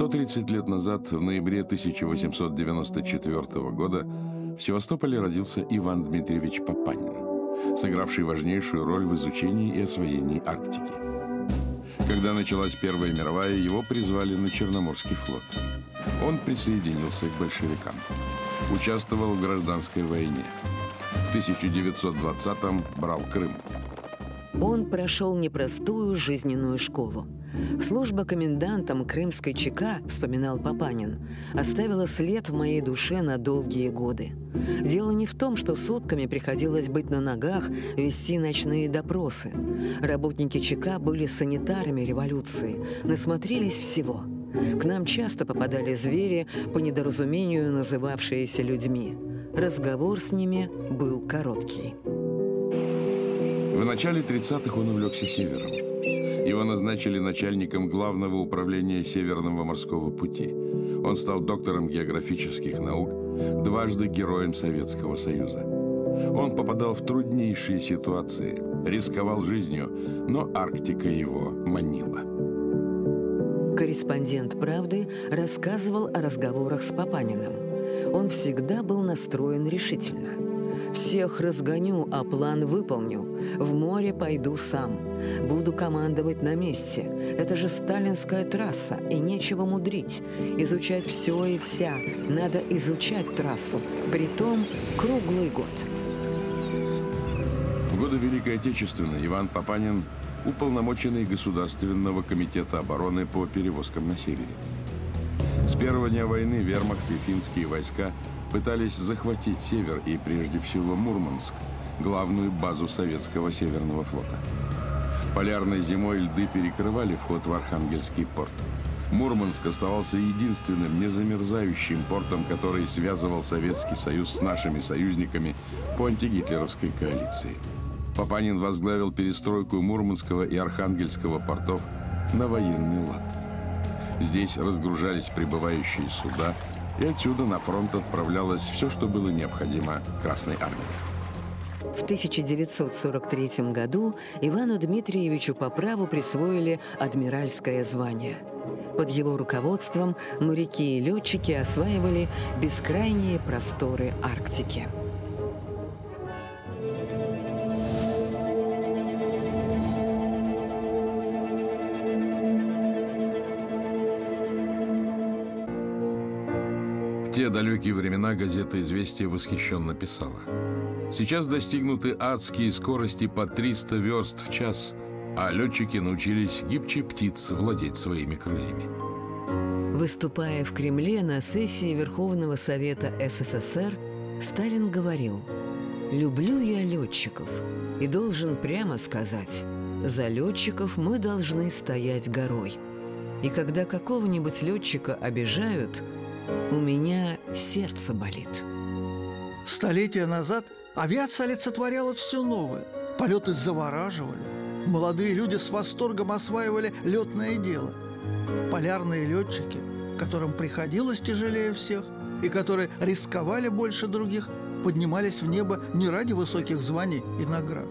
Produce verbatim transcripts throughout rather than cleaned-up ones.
сто тридцать лет назад, в ноябре тысяча восемьсот девяносто четвёртого года, в Севастополе родился Иван Дмитриевич Папанин, сыгравший важнейшую роль в изучении и освоении Арктики. Когда началась Первая мировая, его призвали на Черноморский флот. Он присоединился к большевикам. Участвовал в гражданской войне. В тысяча девятьсот двадцатом брал Крым. Он прошел непростую жизненную школу. Служба комендантом крымской ЧК, вспоминал Папанин, оставила след в моей душе на долгие годы. Дело не в том, что сутками приходилось быть на ногах, вести ночные допросы. Работники ЧК были санитарами революции, насмотрелись всего. К нам часто попадали звери, по недоразумению называвшиеся людьми. Разговор с ними был короткий. В начале тридцатых он увлекся севером. Его назначили начальником главного управления Северного морского пути. Он стал доктором географических наук, дважды Героем Советского Союза. Он попадал в труднейшие ситуации, рисковал жизнью, но Арктика его манила. Корреспондент «Правды» рассказывал о разговорах с Папаниным. Он всегда был настроен решительно. «Всех разгоню, а план выполню. В море пойду сам. Буду командовать на месте. Это же сталинская трасса, и нечего мудрить. Изучать все и вся. Надо изучать трассу. Притом круглый год». В годы Великой Отечественной Иван Папанин – уполномоченный Государственного комитета обороны по перевозкам на севере. С первого дня войны вермахт и финские войска пытались захватить север и, прежде всего, Мурманск, главную базу советского Северного флота. Полярной зимой льды перекрывали вход в Архангельский порт. Мурманск оставался единственным незамерзающим портом, который связывал Советский Союз с нашими союзниками по антигитлеровской коалиции. Папанин возглавил перестройку Мурманского и Архангельского портов на военный лад. Здесь разгружались прибывающие суда, и отсюда на фронт отправлялось все, что было необходимо Красной армии. В тысяча девятьсот сорок третьем году Ивану Дмитриевичу по праву присвоили адмиральское звание. Под его руководством моряки и летчики осваивали бескрайние просторы Арктики. В те далекие времена газета «Известия» восхищенно писала: «Сейчас достигнуты адские скорости по триста верст в час, а летчики научились гибче птиц владеть своими крыльями». Выступая в Кремле на сессии Верховного Совета СССР, Сталин говорил: «Люблю я летчиков и должен прямо сказать, за летчиков мы должны стоять горой. И когда какого-нибудь летчика обижают, у меня сердце болит». Столетия назад авиация олицетворяла все новое. Полеты завораживали. Молодые люди с восторгом осваивали летное дело. Полярные летчики, которым приходилось тяжелее всех и которые рисковали больше других, поднимались в небо не ради высоких званий и наград.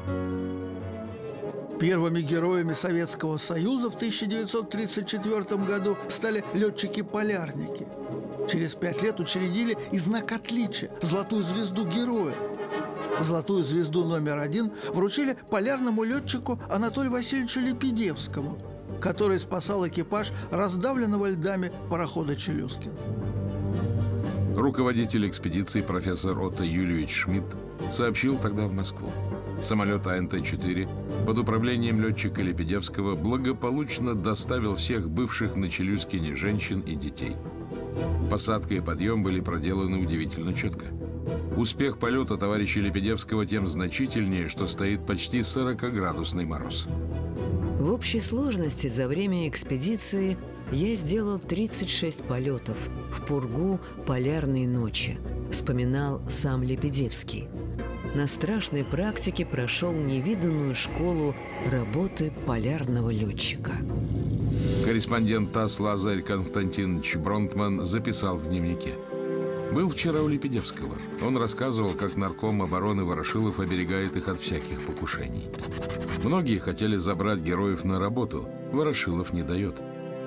Первыми героями Советского Союза в тысяча девятьсот тридцать четвёртом году стали летчики-полярники. Через пять лет учредили и знак отличия – золотую звезду героя. Золотую звезду номер один вручили полярному летчику Анатолию Васильевичу Лепедевскому, который спасал экипаж раздавленного льдами парохода «Челюскин». Руководитель экспедиции профессор Отто Юльевич Шмидт сообщил тогда в Москву: самолет А Н Т четыре под управлением летчика Лепедевского благополучно доставил всех бывших на Челюскине женщин и детей. Посадка и подъем были проделаны удивительно четко. Успех полета товарища Лепедевского тем значительнее, что стоит почти сорокаградусный мороз. В общей сложности за время экспедиции я сделал тридцать шесть полетов в пургу полярной ночи, вспоминал сам Лепедевский. На страшной практике прошел невиданную школу работы полярного летчика. Корреспондент ТАСС Лазарь Константинович Бронтман записал в дневнике: «Был вчера у Лепедевского. Он рассказывал, как нарком обороны Ворошилов оберегает их от всяких покушений. Многие хотели забрать героев на работу. Ворошилов не дает.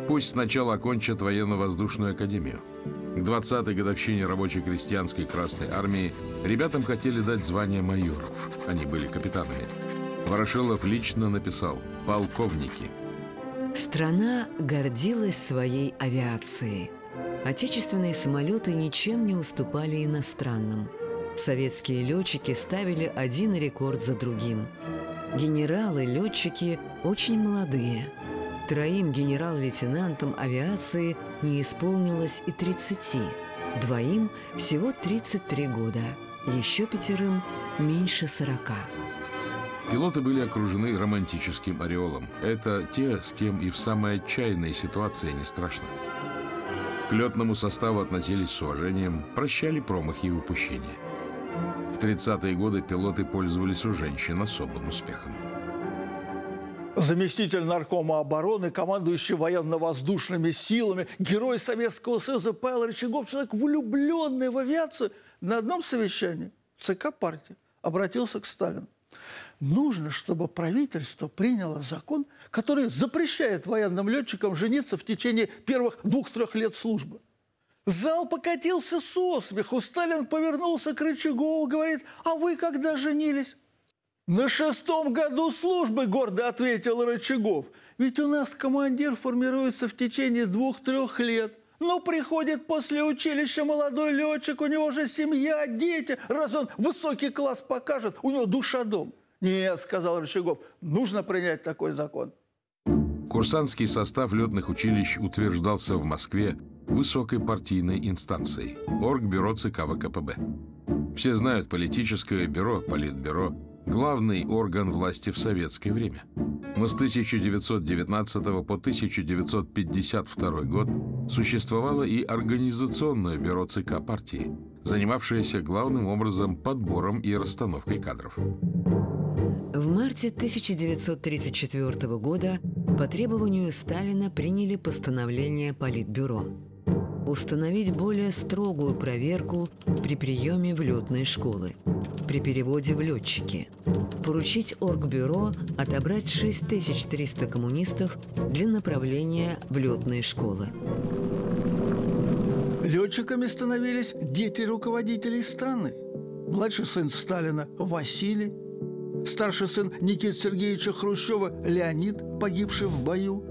Пусть сначала окончат военно-воздушную академию. К двадцатой годовщине рабоче-крестьянской Красной Армии ребятам хотели дать звание майоров. Они были капитанами. Ворошилов лично написал «полковники». Страна гордилась своей авиацией. Отечественные самолеты ничем не уступали иностранным. Советские летчики ставили один рекорд за другим. Генералы-летчики очень молодые. Троим генерал-лейтенантам авиации не исполнилось и тридцати. Двоим всего тридцать три года. Еще пятерым меньше сорока. Пилоты были окружены романтическим ореолом. Это те, с кем и в самой отчаянной ситуации не страшно. К летному составу относились с уважением, прощали промахи и упущения. В тридцатые годы пилоты пользовались у женщин особым успехом. Заместитель наркома обороны, командующий военно-воздушными силами, герой Советского Союза Павел Рычагов, человек, влюбленный в авиацию, на одном совещании в ЦК партии обратился к Сталину. Нужно, чтобы правительство приняло закон, который запрещает военным летчикам жениться в течение первых двух-трех лет службы. Зал покатился со смеху. Сталин повернулся к Рычагову, говорит: «А вы когда женились?» «На шестом году службы», – гордо ответил Рычагов. «Ведь у нас командир формируется в течение двух-трех лет. Но приходит после училища молодой летчик, у него же семья, дети. Раз он высокий класс покажет, у него душа дом». «Нет», – сказал Рычагов, – «нужно принять такой закон». Курсантский состав летных училищ утверждался в Москве высокой партийной инстанцией – Оргбюро ЦК ВКПБ. Все знают, политическое бюро, политбюро – главный орган власти в советское время. Но с тысяча девятьсот девятнадцатого по тысяча девятьсот пятьдесят второй год существовало и организационное бюро ЦК партии, занимавшееся главным образом подбором и расстановкой кадров. В марте тысяча девятьсот тридцать четвёртого года по требованию Сталина приняли постановление Политбюро установить более строгую проверку при приеме в летные школы, при переводе в летчики, поручить Оргбюро отобрать шесть тысяч триста коммунистов для направления в летные школы. Летчиками становились дети руководителей страны. Младший сын Сталина Василий, старший сын Никиты Сергеевича Хрущева Леонид, погибший в бою,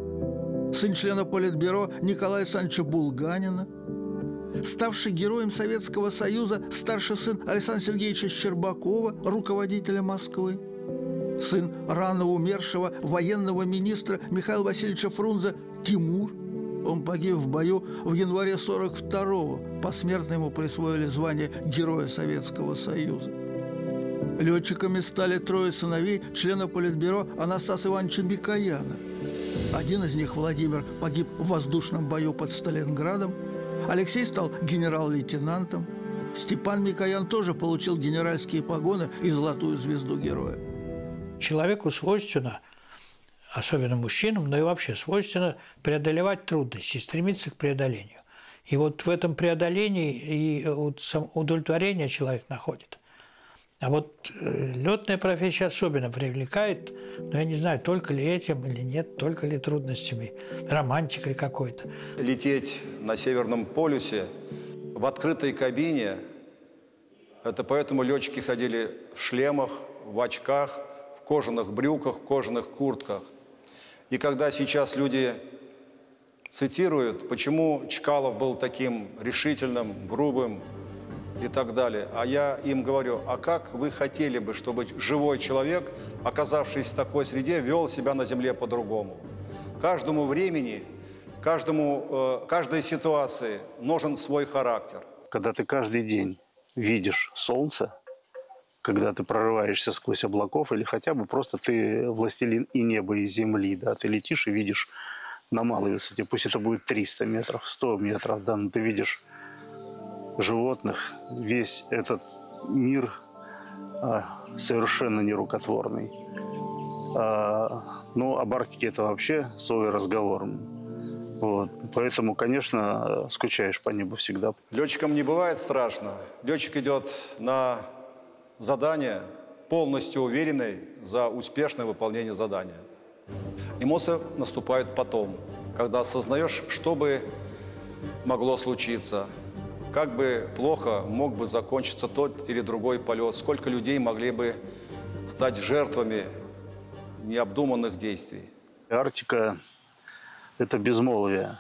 сын члена Политбюро Николая Александровича Булганина, ставший героем Советского Союза старший сын Александра Сергеевича Щербакова, руководителя Москвы, сын рано умершего военного министра Михаила Васильевича Фрунзе Тимур. Он погиб в бою в январе сорок второго. Посмертно ему присвоили звание Героя Советского Союза. Летчиками стали трое сыновей члена Политбюро Анастаса Ивановича Микояна. Один из них, Владимир, погиб в воздушном бою под Сталинградом. Алексей стал генерал-лейтенантом. Степан Микоян тоже получил генеральские погоны и золотую звезду героя. Человеку свойственно, особенно мужчинам, но и вообще свойственно преодолевать трудности, стремиться к преодолению. И вот в этом преодолении и удовлетворение человек находит. А вот летная профессия особенно привлекает, но я не знаю, только ли этим или нет, только ли трудностями, романтикой какой-то. Лететь на Северном полюсе в открытой кабине, это поэтому летчики ходили в шлемах, в очках, в кожаных брюках, в кожаных куртках. И когда сейчас люди цитируют, почему Чкалов был таким решительным, грубым, и так далее. А я им говорю, а как вы хотели бы, чтобы живой человек, оказавшись в такой среде, вел себя на земле по-другому? Каждому времени, каждому, э, каждой ситуации нужен свой характер. Когда ты каждый день видишь солнце, когда ты прорываешься сквозь облаков, или хотя бы просто ты властелин и неба, и земли, да, ты летишь и видишь на малой высоте, пусть это будет триста метров, сто метров, да, но ты видишь животных, весь этот мир а, совершенно нерукотворный. А, ну, об Арктике это вообще свой разговор. Вот. Поэтому, конечно, скучаешь по небу всегда. Летчикам не бывает страшно. Летчик идет на задание, полностью уверенный за успешное выполнение задания. Эмоции наступают потом, когда осознаешь, что бы могло случиться, как бы плохо мог бы закончиться тот или другой полет, сколько людей могли бы стать жертвами необдуманных действий. Арктика – это безмолвие,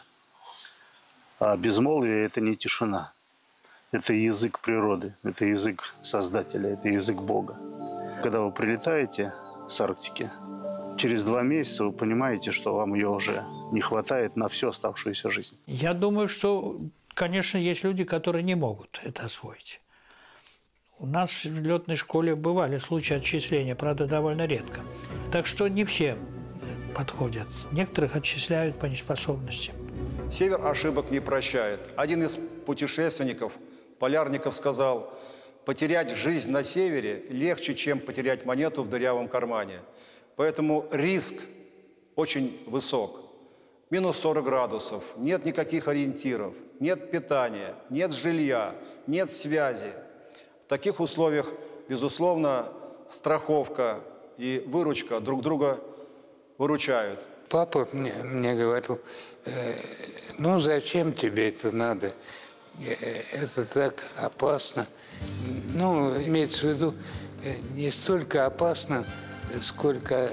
а безмолвие – это не тишина. Это язык природы, это язык Создателя, это язык Бога. Когда вы прилетаете с Арктики, через два месяца вы понимаете, что вам ее уже не хватает на всю оставшуюся жизнь. Я думаю, что, конечно, есть люди, которые не могут это освоить. У нас в летной школе бывали случаи отчисления, правда, довольно редко. Так что не все подходят. Некоторых отчисляют по неспособности. Север ошибок не прощает. Один из путешественников, полярников, сказал: потерять жизнь на севере легче, чем потерять монету в дырявом кармане. Поэтому риск очень высок. Минус сорок градусов, нет никаких ориентиров, нет питания, нет жилья, нет связи. В таких условиях, безусловно, страховка и выручка друг друга выручают. Папа мне, мне говорил: э, ну зачем тебе это надо? Это так опасно. Ну, имеется в виду, не столько опасно, сколько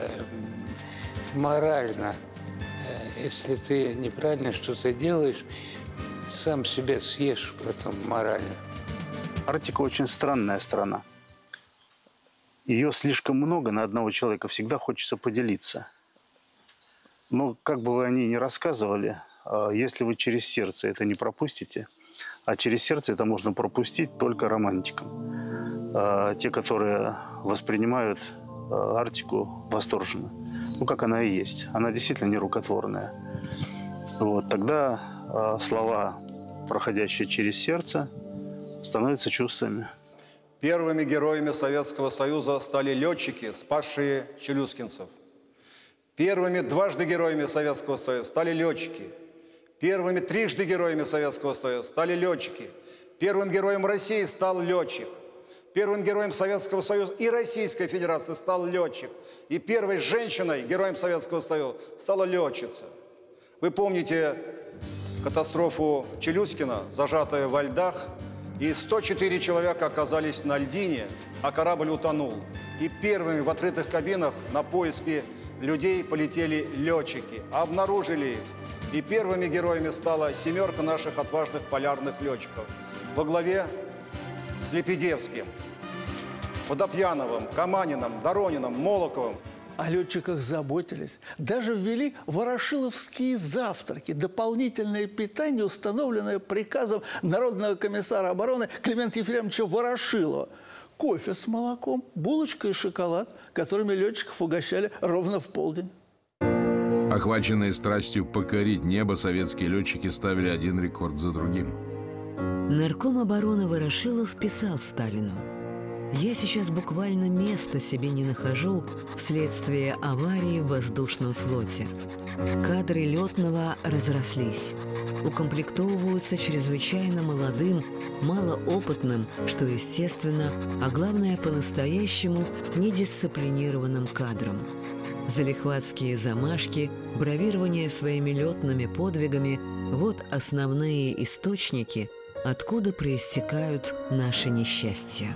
морально. Если ты неправильно что-то делаешь, сам себя съешь потом морально. Арктика очень странная страна. Ее слишком много, на одного человека всегда хочется поделиться. Но как бы вы о ней ни рассказывали, если вы через сердце это не пропустите, а через сердце это можно пропустить только романтикам. Те, которые воспринимают Арктику восторженно. Ну, как она и есть. Она действительно нерукотворная. Вот, тогда слова, проходящие через сердце, становятся чувствами. Первыми героями Советского Союза стали летчики, спасшие челюскинцев. Первыми дважды героями Советского Союза стали летчики. Первыми трижды героями Советского Союза стали летчики. Первым героем России стал летчик. Первым героем Советского Союза и Российской Федерации стал летчик. И первой женщиной, героем Советского Союза, стала летчица. Вы помните катастрофу Челюскина, зажатая во льдах, и сто четыре человека оказались на льдине, а корабль утонул. И первыми в открытых кабинах на поиски людей полетели летчики, обнаружили их. И первыми героями стала семерка наших отважных полярных летчиков во главе с Лепедевским, Водопьяновым, Каманиным, Дорониным, Молоковым. О летчиках заботились. Даже ввели ворошиловские завтраки, дополнительное питание, установленное приказом Народного комиссара обороны Климента Ефремовича Ворошилова. Кофе с молоком, булочка и шоколад, которыми летчиков угощали ровно в полдень. Охваченные страстью покорить небо, советские летчики ставили один рекорд за другим. Нарком обороны Ворошилов писал Сталину: «Я сейчас буквально места себе не нахожу вследствие аварии в воздушном флоте. Кадры летного разрослись, укомплектовываются чрезвычайно молодым, малоопытным, что естественно, а главное по-настоящему недисциплинированным кадром. Залихватские замашки, бравирование своими летными подвигами – вот основные источники, откуда проистекают наши несчастья».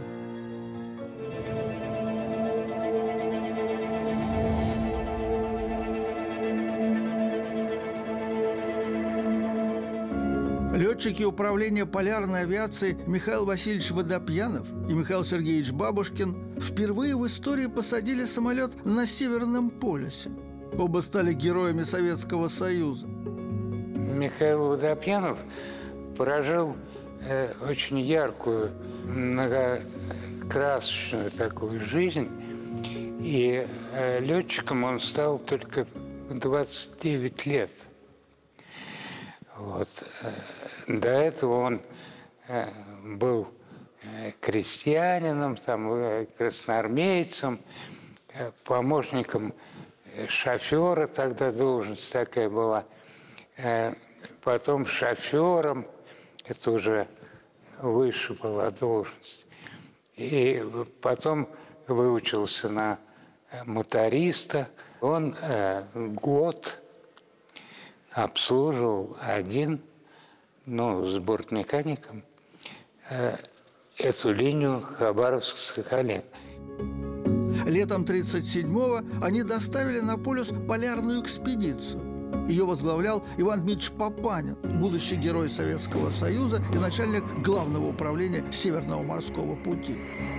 Летчики управления полярной авиации Михаил Васильевич Водопьянов и Михаил Сергеевич Бабушкин впервые в истории посадили самолет на Северном полюсе. Оба стали героями Советского Союза. Михаил Водопьянов прожил э, очень яркую, многокрасочную такую жизнь. И э, летчиком он стал только в двадцать девять лет. Вот. До этого он был крестьянином, там, красноармейцем, помощником шофера, тогда должность такая была, потом шофером, это уже выше была должность, и потом выучился на моториста. Он год обслуживал один, ну, с бортмехаником, эту линию Хабаровск-Сахалин. Летом тридцать седьмого они доставили на полюс полярную экспедицию. Ее возглавлял Иван Дмитриевич Папанин, будущий герой Советского Союза и начальник Главного управления Северного морского пути.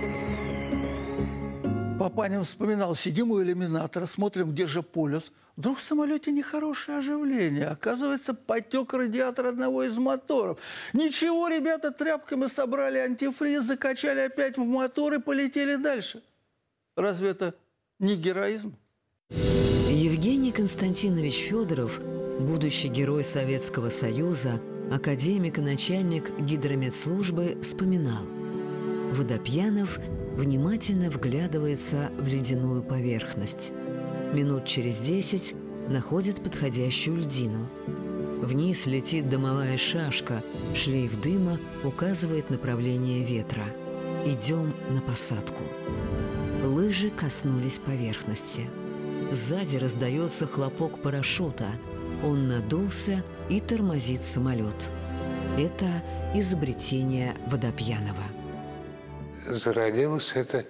Папанин вспоминал: сидим у иллюминатора, смотрим, где же полюс. Вдруг в самолете нехорошее оживление. Оказывается, потек радиатор одного из моторов. Ничего, ребята тряпками собрали антифриз, закачали опять в мотор и полетели дальше. Разве это не героизм? Евгений Константинович Федоров, будущий герой Советского Союза, академик и начальник гидрометслужбы, вспоминал: Водопьянов внимательно вглядывается в ледяную поверхность. Минут через десять находит подходящую льдину. Вниз летит дымовая шашка, шлейф дыма указывает направление ветра. Идем на посадку. Лыжи коснулись поверхности. Сзади раздается хлопок парашюта. Он надулся и тормозит самолет. Это изобретение Водопьянова. Зародилась эта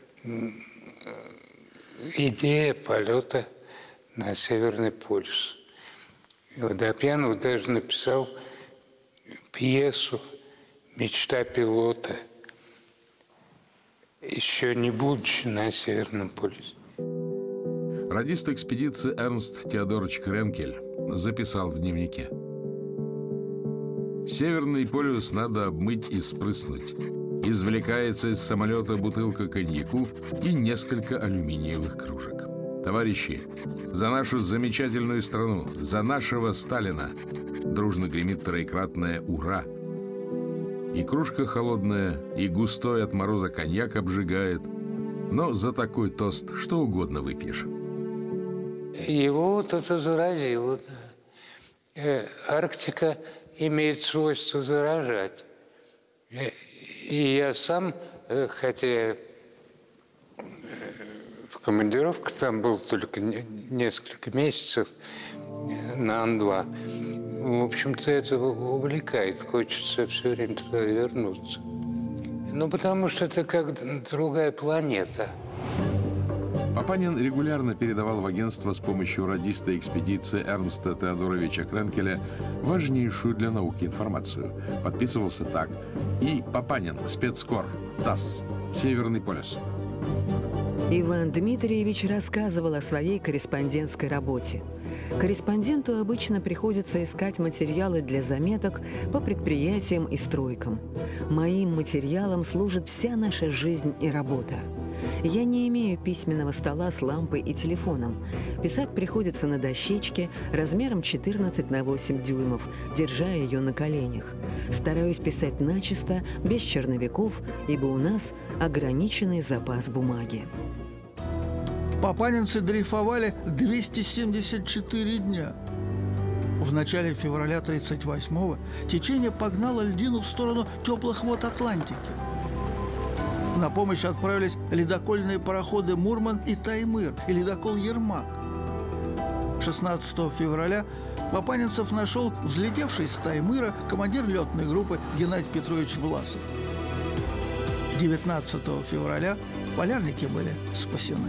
идея полета на Северный полюс. И Водопьянов даже написал пьесу «Мечта пилота», еще не будучи на Северном полюсе. Радист экспедиции Эрнст Теодорович Кренкель записал в дневнике: «Северный полюс надо обмыть и спрыснуть. Извлекается из самолета бутылка коньяку и несколько алюминиевых кружек. Товарищи, за нашу замечательную страну, за нашего Сталина!» Дружно гремит троекратное «Ура!». И кружка холодная, и густой от мороза коньяк обжигает. Но за такой тост что угодно выпьешь. Его вот это заразило. Арктика имеет свойство заражать. И я сам, хотя в командировке там был только несколько месяцев на Ан два, в общем-то, это увлекает. Хочется все время туда вернуться. Ну, потому что это как другая планета. Папанин регулярно передавал в агентство с помощью радиста экспедиции Эрнста Теодоровича Кренкеля важнейшую для науки информацию. Подписывался так: И. Папанин, спецкор, ТАСС, Северный полюс. Иван Дмитриевич рассказывал о своей корреспондентской работе. Корреспонденту обычно приходится искать материалы для заметок по предприятиям и стройкам. Моим материалом служит вся наша жизнь и работа. Я не имею письменного стола с лампой и телефоном. Писать приходится на дощечке размером четырнадцать на восемь дюймов, держа ее на коленях. Стараюсь писать начисто, без черновиков, ибо у нас ограниченный запас бумаги. Папанинцы дрейфовали двести семьдесят четыре дня. В начале февраля тридцать восьмого течение погнало льдину в сторону теплых вод Атлантики. На помощь отправились ледокольные пароходы «Мурман» и «Таймыр» и ледокол «Ермак». шестнадцатого февраля Папанинцев нашел взлетевший с «Таймыра» командир летной группы Геннадий Петрович Власов. девятнадцатого февраля полярники были спасены.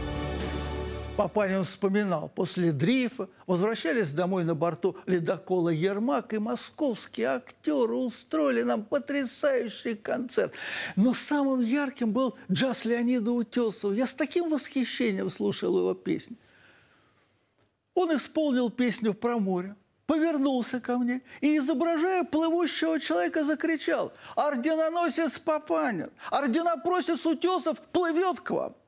Папанин вспоминал: после дрейфа возвращались домой на борту ледокола «Ермак», и московские актеры устроили нам потрясающий концерт. Но самым ярким был джаз Леонида Утесова. Я с таким восхищением слушал его песни. Он исполнил песню про море, повернулся ко мне и, изображая плывущего человека, закричал: «Орденоносец Папанин! Орденопросец Утесов плывет к вам!»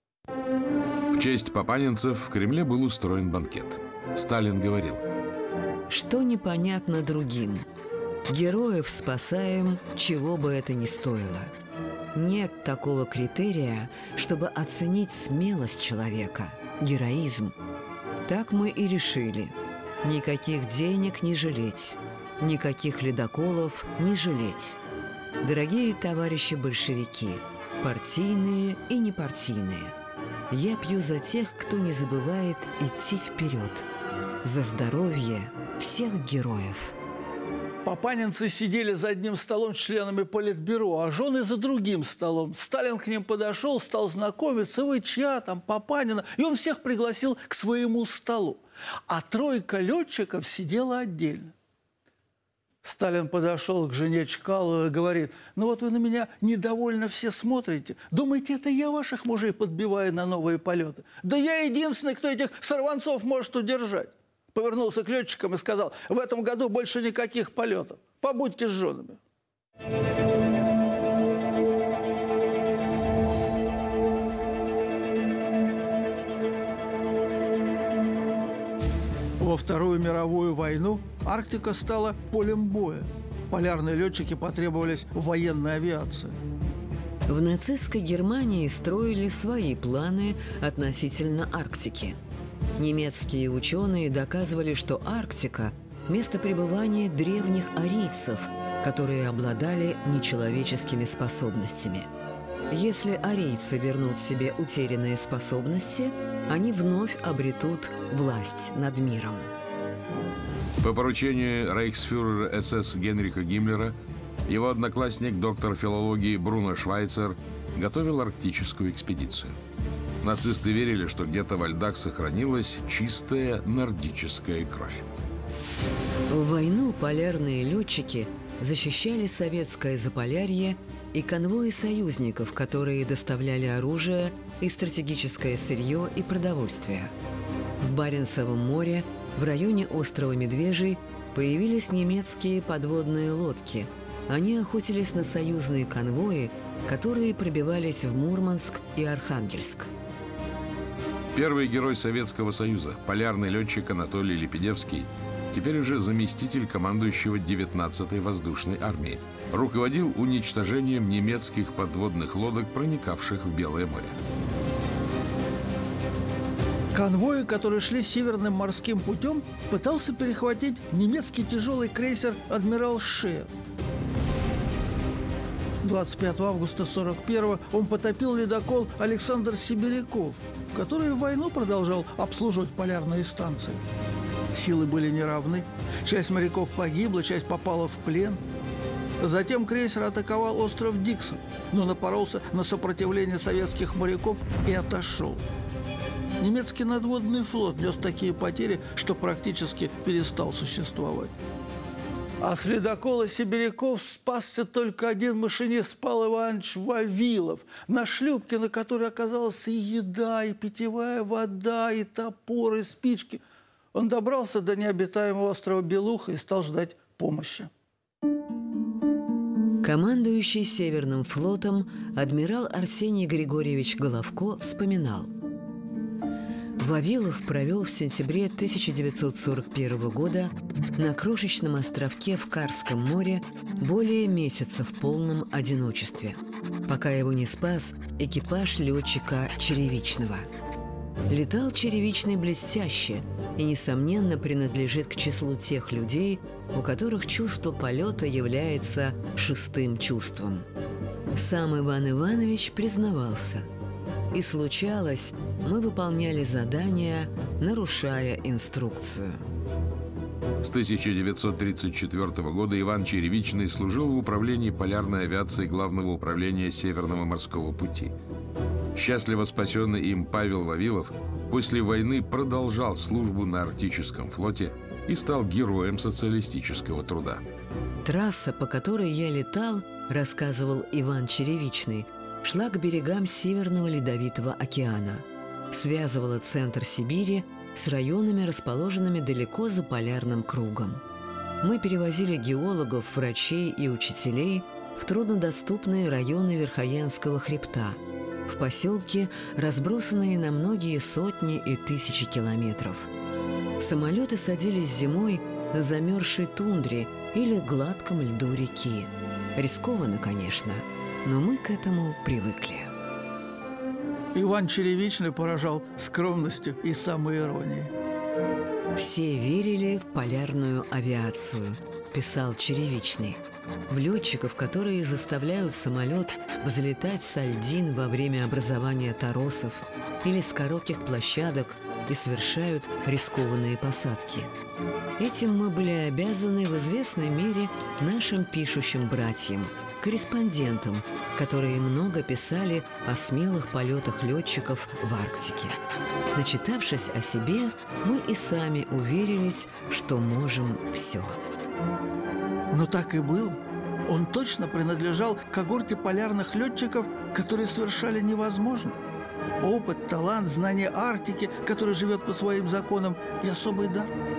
В честь папанинцев в Кремле был устроен банкет. Сталин говорил: Что непонятно другим? Героев спасаем, чего бы это ни стоило. Нет такого критерия, чтобы оценить смелость человека, героизм. Так мы и решили. Никаких денег не жалеть, никаких ледоколов не жалеть. Дорогие товарищи большевики, партийные и непартийные, я пью за тех, кто не забывает идти вперед, за здоровье всех героев. Папанинцы сидели за одним столом с членами политбюро, а жены за другим столом. Сталин к ним подошел, стал знакомиться, вы чья там, Папанина, и он всех пригласил к своему столу. А тройка летчиков сидела отдельно. Сталин подошел к жене Чкаловой и говорит: ну вот вы на меня недовольно все смотрите. Думаете, это я ваших мужей подбиваю на новые полеты? Да я единственный, кто этих сорванцов может удержать. Повернулся к летчикам и сказал: в этом году больше никаких полетов. Побудьте с женами. Во Вторую мировую войну Арктика стала полем боя. Полярные летчики потребовались в военной авиации. В нацистской Германии строили свои планы относительно Арктики. Немецкие ученые доказывали, что Арктика – место пребывания древних арийцев, которые обладали нечеловеческими способностями. Если арийцы вернут себе утерянные способности, они вновь обретут власть над миром. По поручению рейхсфюрера СС Генриха Гиммлера его одноклассник, доктор филологии Бруно Швайцер, готовил арктическую экспедицию. Нацисты верили, что где-то во льдах сохранилась чистая нордическая кровь. В войну полярные летчики защищали советское Заполярье и конвои союзников, которые доставляли оружие и стратегическое сырье и продовольствие. В Баренцевом море, в районе острова Медвежий, появились немецкие подводные лодки. Они охотились на союзные конвои, которые пробивались в Мурманск и Архангельск. Первый герой Советского Союза, полярный летчик Анатолий Лепедевский, теперь уже заместитель командующего девятнадцатой воздушной армии, руководил уничтожением немецких подводных лодок, проникавших в Белое море. Конвои, которые шли северным морским путем, пытался перехватить немецкий тяжелый крейсер «Адмирал Шеер». двадцать пятого августа сорок первого он потопил ледокол «Александр Сибиряков», который в войну продолжал обслуживать полярные станции. Силы были неравны. Часть моряков погибла, часть попала в плен. Затем крейсер атаковал остров Диксон, но напоролся на сопротивление советских моряков и отошел. Немецкий надводный флот нес такие потери, что практически перестал существовать. А с ледокола «Сибиряков» спасся только один машинист Павел Иванович Вавилов, на шлюпке, на которой оказалась и еда, и питьевая вода, и топор, и спички. Он добрался до необитаемого острова Белуха и стал ждать помощи. Командующий Северным флотом адмирал Арсений Григорьевич Головко вспоминал: Вавилов провел в сентябре тысяча девятьсот сорок первого года на крошечном островке в Карском море более месяца в полном одиночестве, пока его не спас экипаж летчика Черевичного. Летал Черевичный блестяще и, несомненно, принадлежит к числу тех людей, у которых чувство полета является шестым чувством. Сам Иван Иванович признавался: и случалось, мы выполняли задания, нарушая инструкцию. С тысяча девятьсот тридцать четвёртого года Иван Черевичный служил в управлении полярной авиации Главного управления Северного морского пути. Счастливо спасенный им Павел Вавилов после войны продолжал службу на Арктическом флоте и стал героем социалистического труда. Трасса, по которой я летал, рассказывал Иван Черевичный, шла к берегам Северного Ледовитого океана, связывала центр Сибири с районами, расположенными далеко за полярным кругом. Мы перевозили геологов, врачей и учителей в труднодоступные районы Верхоянского хребта, в поселки, разбросанные на многие сотни и тысячи километров. Самолеты садились зимой на замерзшей тундре или гладком льду реки. Рискованно, конечно, но мы к этому привыкли. Иван Черевичный поражал скромностью и самоиронией. «Все верили в полярную авиацию», – писал Черевичный. «В летчиков, которые заставляют самолет взлетать со льдин во время образования торосов или с коротких площадок, и совершают рискованные посадки. Этим мы были обязаны в известной мере нашим пишущим братьям, корреспондентам, которые много писали о смелых полетах летчиков в Арктике. Начитавшись о себе, мы и сами уверились, что можем все. Но так и было. Он точно принадлежал к когорте полярных летчиков, которые совершали невозможное. Опыт, талант, знание Арктики, который живет по своим законам, и особый дар.